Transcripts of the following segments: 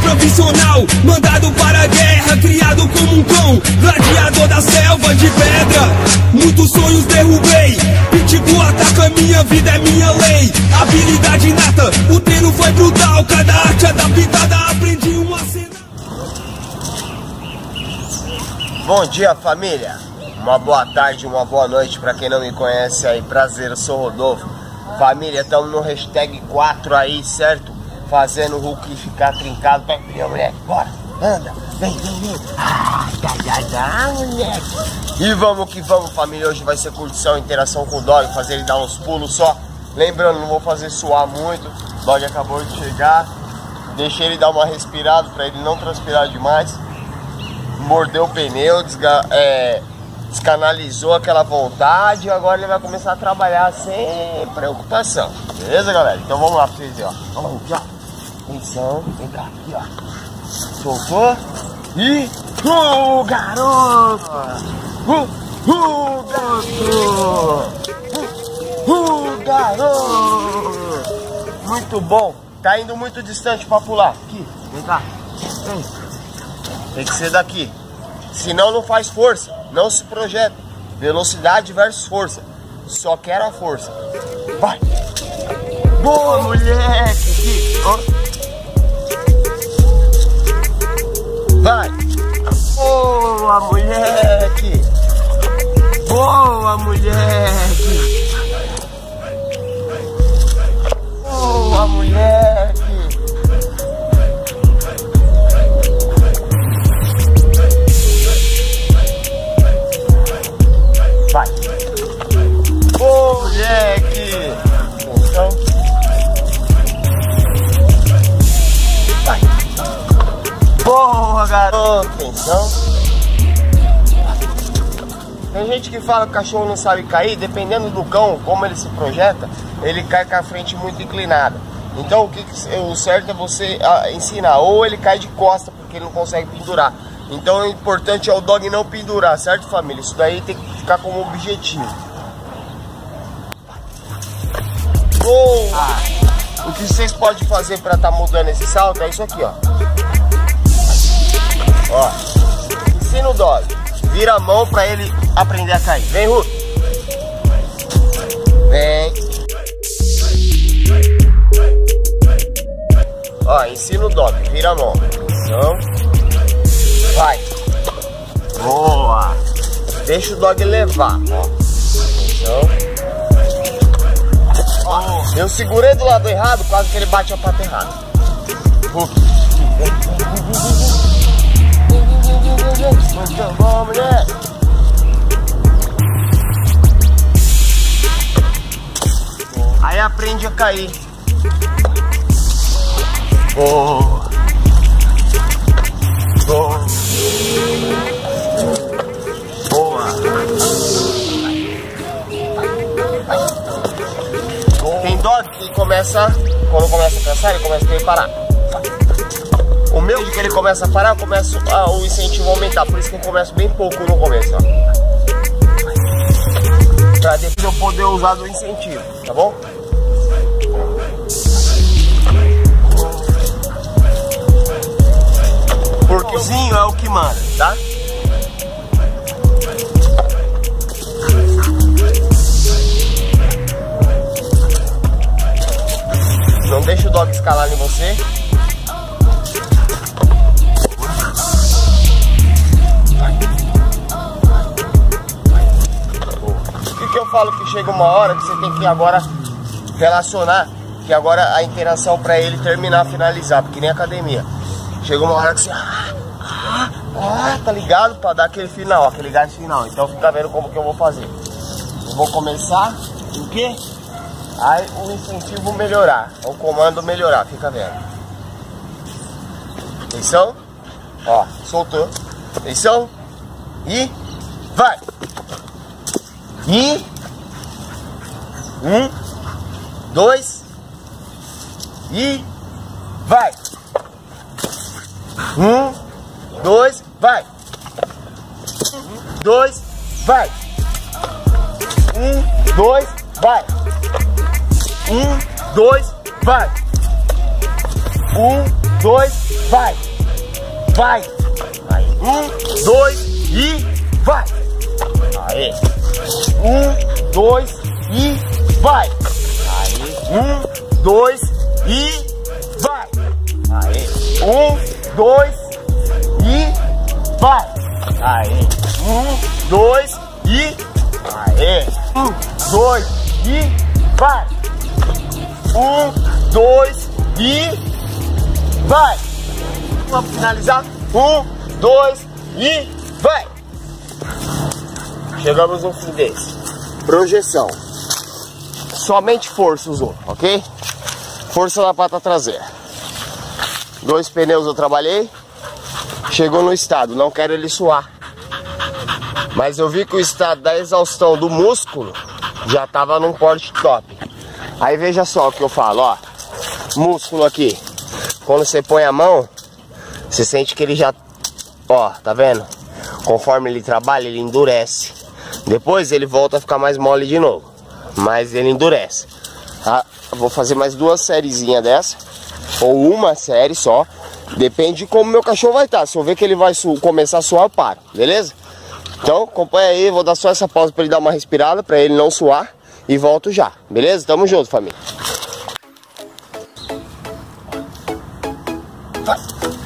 profissional, mandado para a guerra, criado como um cão, gladiador da selva de pedra. Muitos sonhos derrubei, Pitbull ataca, minha vida é minha lei. Habilidade inata, o treino foi brutal, cada arte adaptada, aprendi uma cena. Bom dia, família, uma boa tarde, uma boa noite pra quem não me conhece aí, prazer, eu sou Rodolfo. Família, estamos no hashtag 4 aí, certo? Fazendo o Hulk ficar trincado. Pega minha mulher, bora, anda, vem, moleque. E vamos que vamos, família, hoje vai ser curtição, interação com o Dog, fazer ele dar uns pulos só. Lembrando, não vou fazer suar muito, o Dog acabou de chegar. Deixei ele dar uma respirada pra ele não transpirar demais. Mordeu o pneu, descanalizou aquela vontade e agora ele vai começar a trabalhar sem preocupação. Beleza, galera? Então vamos lá pra vocês verem, ó. Vamos aqui, ó. Atenção, vem cá, aqui, ó. Soltou. E... garoto! Garoto! Muito bom. Tá indo muito distante pra pular. Aqui, vem cá. Vem. Tem que ser daqui. Senão não faz força. Não se projeta. Velocidade versus força. Só quero a força. Vai. Boa, moleque. Vai. Boa, moleque. Boa, moleque. Boa, moleque. Vai. Moleque. Atenção. Vai. Boa, garoto. Atenção. Tem gente que fala que o cachorro não sabe cair. Dependendo do cão, como ele se projeta, ele cai com a frente muito inclinada. Então o certo é você ensinar. Ou ele cai de costa porque ele não consegue pendurar. Então o importante é o Dog não pendurar, certo, família? Isso daí tem que ficar como objetivo. Boa! O que vocês podem fazer para estar mudando esse salto é isso aqui, ó. Ó, ensina o Dog. Vira a mão para ele aprender a cair. Vem, Hulk. Vem. Ó, ensina o Dog. Vira a mão. Então... vai. Boa. Deixa o Dog levar. Ó. Ó. Eu segurei do lado errado, quase que ele bate a pata errada. Muito bom, mulher. Aí aprende a cair. Boa. Boa. Boa. Tem Dog que começa, quando começa a cansar, ele começa a querer parar. O meu, de que ele começa a parar, eu começo o incentivo a aumentar. Por isso que eu começo bem pouco no começo, ó. Pra depois eu poder usar do incentivo, tá bom? Porquezinho é o que manda, tá? Não deixa o Dog escalar em você. Por que eu falo que chega uma hora que você tem que agora relacionar, que agora a interação pra ele terminar, finalizar, porque nem academia. Chega uma hora que você... tá ligado? Pra dar aquele final, aquele gás final. Então fica vendo como que eu vou fazer. Eu vou começar o quê? Aí o incentivo melhorar, o comando melhorar, fica vendo. Atenção. Ó, soltou. Atenção. E vai. E 1, 2 e vai. 1, 2, vai. 2, vai. 1, 2, vai. 1, 2, vai. 1, 2, vai. Vai. Aí. 1, 2 e vai. Aí. 1, 2 e vai. Aí. 1, 2 e vai. Aí. 1, 2 e vai. Aí. 1, 2 e aí. 1, 2 e vai. 1, 2 e vai. Vamos finalizar. 1, 2 e vai. Chegamos no fim desse. Projeção. Somente força usou, ok? Força na pata traseira. 2 pneus eu trabalhei. Chegou no estado, não quero ele suar. Mas eu vi que o estado da exaustão do músculo já tava num porte top. Aí veja só o que eu falo, ó. Músculo aqui. Quando você põe a mão, você sente que ele já... Ó, tá vendo? Conforme ele trabalha, ele endurece. Depois ele volta a ficar mais mole de novo. Mas ele endurece. Tá? Vou fazer mais 2 sériezinhas dessa. Ou uma série só. Depende de como meu cachorro vai estar. Se eu ver que ele vai começar a suar, eu paro. Beleza? Então, acompanha aí. Vou dar só essa pausa para ele dar uma respirada. Para ele não suar. E volto já. Beleza? Tamo junto, família. Vai.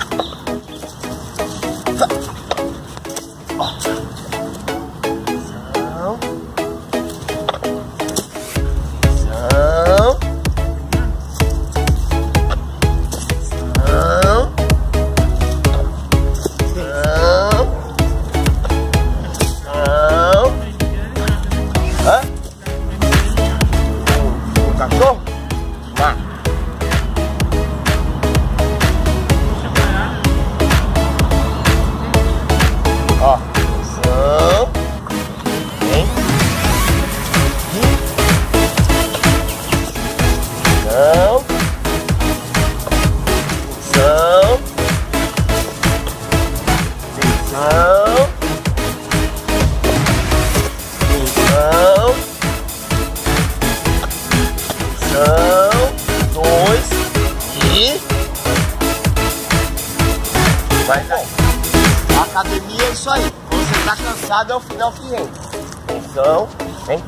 A academia é isso aí. Quando você tá cansado é o final que entra. Atenção, vem.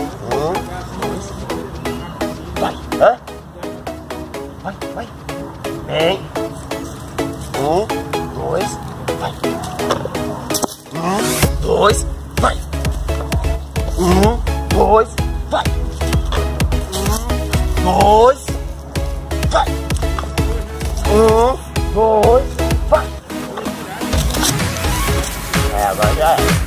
1, 2, vai. Hã? Vai, vai. Vem. 1, 2, vai. 1, 2, vai. 1, 2, vai. 1, 2, vai. 1, 2, vai. Agora já é.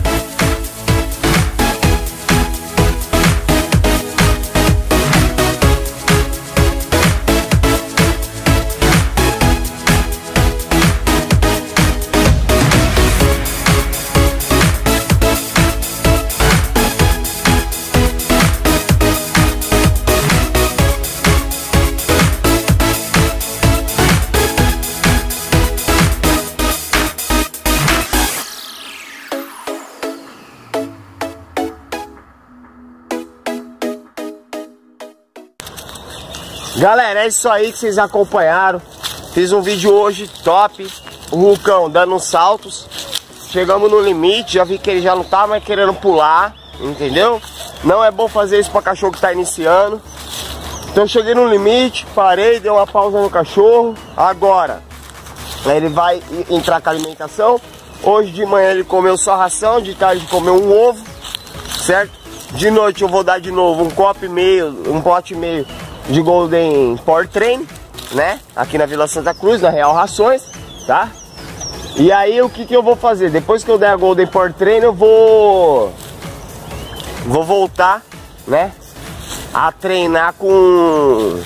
Galera, é isso aí que vocês acompanharam. Fiz um vídeo hoje top. O Hulkão dando uns saltos. Chegamos no limite. Já vi que ele já não tá mais querendo pular. Entendeu? Não é bom fazer isso pra cachorro que tá iniciando. Então eu cheguei no limite. Parei, dei uma pausa no cachorro. Agora ele vai entrar com a alimentação. Hoje de manhã ele comeu só ração. De tarde comeu um ovo. Certo? De noite eu vou dar de novo um pote e meio de Golden Power Train, né? Aqui na Vila Santa Cruz, na Real Rações, tá? E aí o que eu vou fazer? Depois que eu der a Golden Power Train, eu vou voltar, né? A treinar com...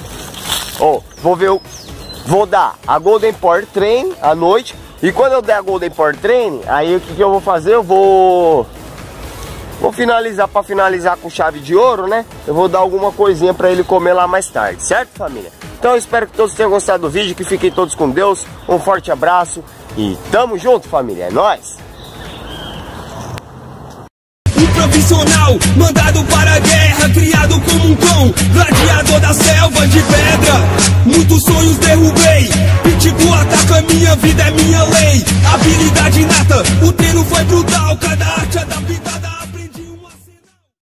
Vou dar a Golden Power Train à noite. E quando eu der a Golden Power Train, aí o que eu vou fazer? Eu vou finalizar, para finalizar com chave de ouro, né? Eu vou dar alguma coisinha para ele comer lá mais tarde, certo, família? Então eu espero que todos tenham gostado do vídeo, que fiquem todos com Deus. Um forte abraço e tamo junto, família. É nóis! profissional, mandado para a guerra, criado como um cão, gladiador da selva de pedra. Muitos sonhos derrubei, Pitbull ataca, minha vida é minha lei. Habilidade inata, o treino foi brutal, cada